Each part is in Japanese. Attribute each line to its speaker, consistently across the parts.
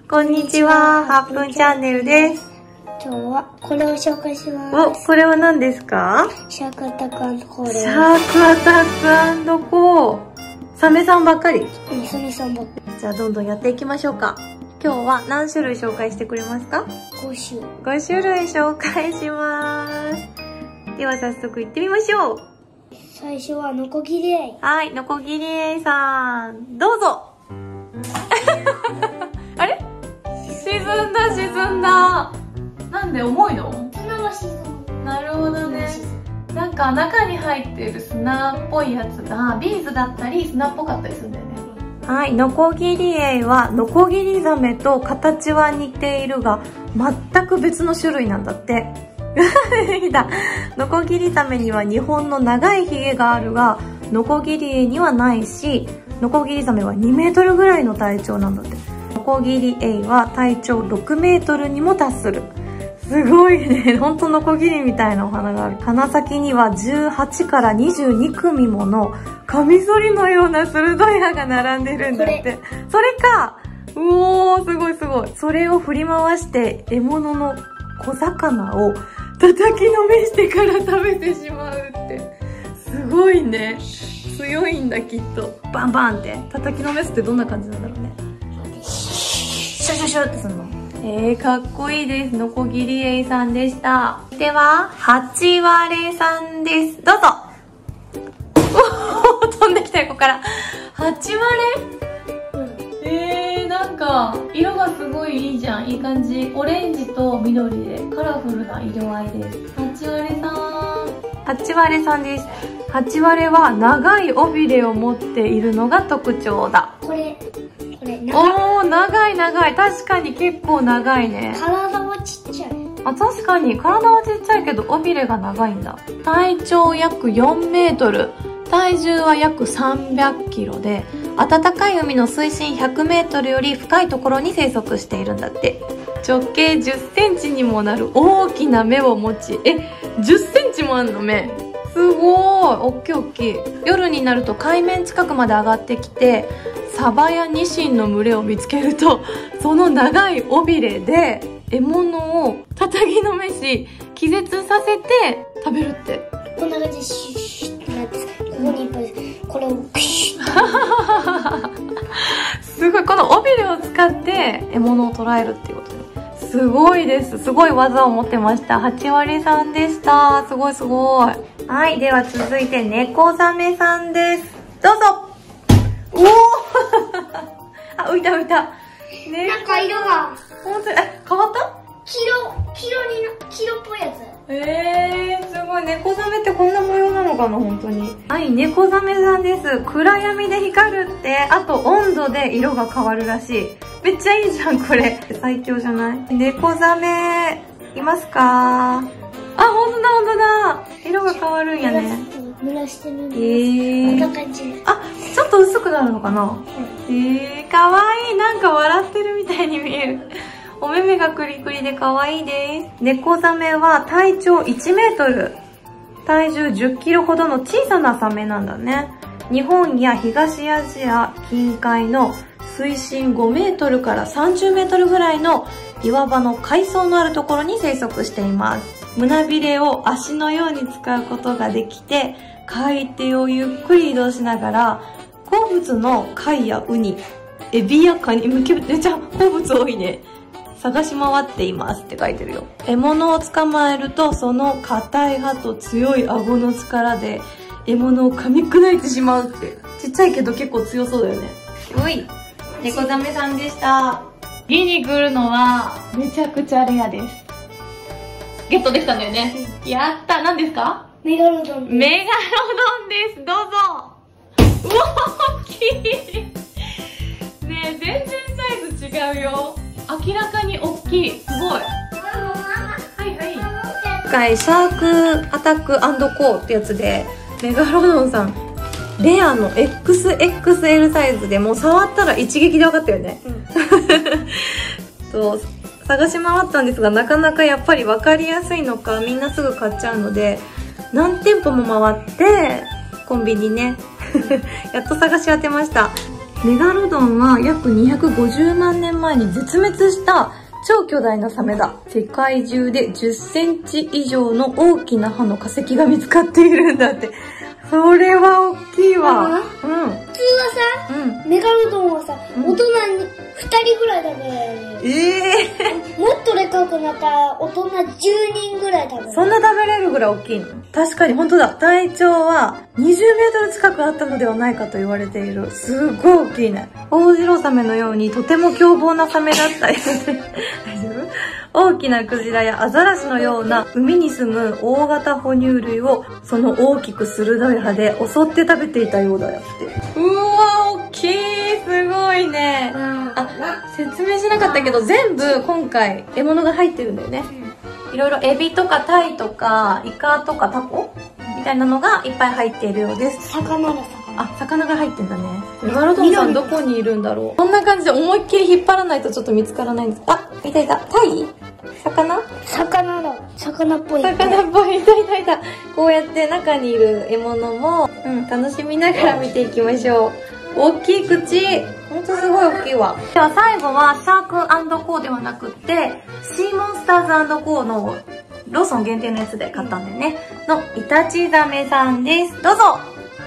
Speaker 1: こんにちは、ハップンチャンネルです。
Speaker 2: 今日はこれを紹介します。
Speaker 1: これは何ですか？
Speaker 2: シャークアタック&コーです。
Speaker 1: シャークアタック&コー。サメさんばっかり。
Speaker 2: サメさんばっかり。
Speaker 1: じゃあどんどんやっていきましょうか。今日は何種類紹介してくれますか
Speaker 2: ？5種。
Speaker 1: 5種類紹介します。では早速行ってみましょう。
Speaker 2: 最初はノコギリエイ。
Speaker 1: はい、ノコギリエイさん、どうぞ。あれ？沈んだ。なんで重いの？
Speaker 2: 砂が沈む。
Speaker 1: なるほどね。なんか中に入ってる砂っぽいやつがビーズだったり砂っぽかったりするんだよね。はい、ノコギリエイはノコギリザメと形は似ているが全く別の種類なんだって。ノコギリザメには2本の長いひげがあるがノコギリエイにはないし、ノコギリザメは2メートルぐらいの体長なんだって。ノコギリエイは体長6メートルにも達する。すごいね。ほんとノコギリみたいなお花がある。鼻先には18から22組ものカミソリのような鋭い歯が並んでるんだって。それか。うおー、すごいすごい。それを振り回して獲物の小魚を叩きのめしてから食べてしまうって。すごいね。強いんだきっと。バンバンって叩きのめすってどんな感じなんだろうね。シュシュシュってするの。かっこいいです。ノコギリエイさんでした。では、ハチワレさんです。どうぞ。おお、飛んできたよ、ここから。ハチワレ？なんか、色がすごいいいじゃん。いい感じ。オレンジと緑でカラフルな色合いです。ハチワレさん。ハチワレさんです。ハチワレは長い尾びれを持っているのが特徴だ。
Speaker 2: これ
Speaker 1: おー、長い。確かに結構長いね。
Speaker 2: 体はちっちゃい。
Speaker 1: あ、確かに体はちっちゃいけど尾びれが長いんだ。体長約4メートル、体重は約300キロで、暖かい海の水深100メートルより深いところに生息しているんだって。直径10センチにもなる大きな目を持ち、10センチもあんの目。すごい、おっきい。夜になると海面近くまで上がってきて、サバやニシンの群れを見つけると、その長い尾びれで獲物を叩きのめし、気絶させて食べるって。
Speaker 2: こんな感じでシュッシュッってなって、ここにいっぱいこれをクシュッ
Speaker 1: すごい、この尾びれを使って獲物を捕らえるっていうことで。すごいです。すごい技を持ってました。ハチワレさんでした。すごい。はい、では続いて猫ザメさんです。どうぞ。おおあ、浮いた。
Speaker 2: なんか色が
Speaker 1: 本当に、変わった？
Speaker 2: 黄色っぽいやつ。
Speaker 1: すごい。猫ザメってこんな模様なのかな、本当に。はい、猫ザメさんです。暗闇で光るって、あと温度で色が変わるらしい。めっちゃいいじゃん、これ。最強じゃない？猫ザメ、いますか？あ、ほんとだ。色が変わるんやね。
Speaker 2: 濡らしてるんです。こんな感じ。
Speaker 1: あ、ちょっと薄くなるのかな？かわいい。なんか笑ってるみたいに見える。お目目がクリクリでかわいいです。猫ザメは体長1メートル、体重10キロほどの小さなサメなんだね。日本や東アジア近海の水深5メートルから30メートルぐらいの岩場の海藻のあるところに生息しています。胸びれを足のように使うことができて、海底をゆっくり移動しながら、好物の貝やウニ、エビやカニ、めちゃ好物多いね。探し回っていますって書いてるよ。獲物を捕まえると、その硬い歯と強い顎の力で獲物を噛み砕いてしまうって。ちっちゃいけど結構強そうだよね。うい。猫ザメさんでした。次に来るのは、めちゃくちゃレアです。ゲットできたんだよね。やった。何ですか？
Speaker 2: メガロドン
Speaker 1: です。どうぞ。うわ、大きい。ねえ、全然サイズ違うよ。明らかに大きい。すごい。はい。今回、シャークアタック&コーってやつで、メガロドンさん、レアの XXL サイズでもう触ったら一撃で分かったよね。探し回ったんですが、なかなかやっぱり分かりやすいのか、みんなすぐ買っちゃうので、何店舗も回って、コンビニね、やっと探し当てました。 メガロドンは約250万年前に絶滅した超巨大なサメだ。世界中で10センチ以上の大きな歯の化石が見つかっているんだって。それは大きいわ。うん。
Speaker 2: 普通はさ、メガロドンはさ、大人に2人ぐらい食べられる。もっとでかくなったら大人10人ぐらい食べられる。
Speaker 1: そんな食べれるぐらい大きいの？確かに本当だ。体長は20メートル近くあったのではないかと言われている。すっごい大きいね。オオジロザメのようにとても凶暴なサメだったり大丈夫？大きなクジラやアザラシのような海に住む大型哺乳類をその大きく鋭い歯で襲って食べていたようだよって。うわ、大きい。すごいね。説明しなかったけど全部今回獲物が入ってるんだよね。いろいろエビとかタイとかイカとかタコみたいなのがいっぱい入っているようです。
Speaker 2: 魚だ。
Speaker 1: 魚が入ってんだね。メガロドンさんどこにいるんだろう。こんな感じで思いっきり引っ張らないとちょっと見つからないんです。いたいた。タイ？魚
Speaker 2: だ。魚っぽい。
Speaker 1: 魚っぽい。いた。こうやって中にいる獲物も、楽しみながら見ていきましょう。大きい口。ほんとすごい大きいわ。では最後はシャーク&コーではなくって、シーモンスターズ&コーのローソン限定のやつで買ったんだよね。のイタチザメさんです。どうぞ。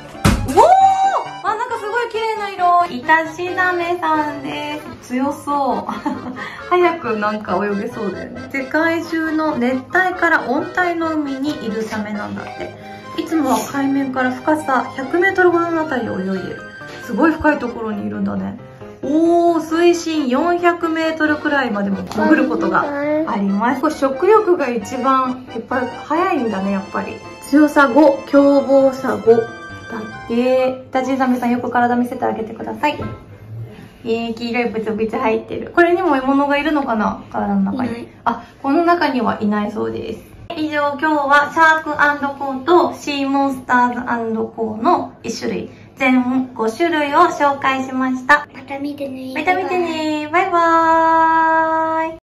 Speaker 1: なんかすごい綺麗な色。イタチザメさんです。強そう。早くなんか泳げそうだよね。世界中の熱帯から温帯の海にいるサメなんだって。いつもは海面から深さ100メートルほどのあたりを泳いでる。すごい深いところにいるんだね。水深400メートルくらいまでも潜ることがあります。食欲が一番やっぱり早いんだね、やっぱり。強さ5、凶暴さ5。だって、イタチザメさんよく体見せてあげてください。黄色いブツブツ入ってる。これにも獲物がいるのかな？体の中に。この中にはいないそうです。以上、今日はシャーク&コーとシーモンスターズ&コーの1種類、全5種類を紹介しました。
Speaker 2: また見てね。
Speaker 1: バイバーイ。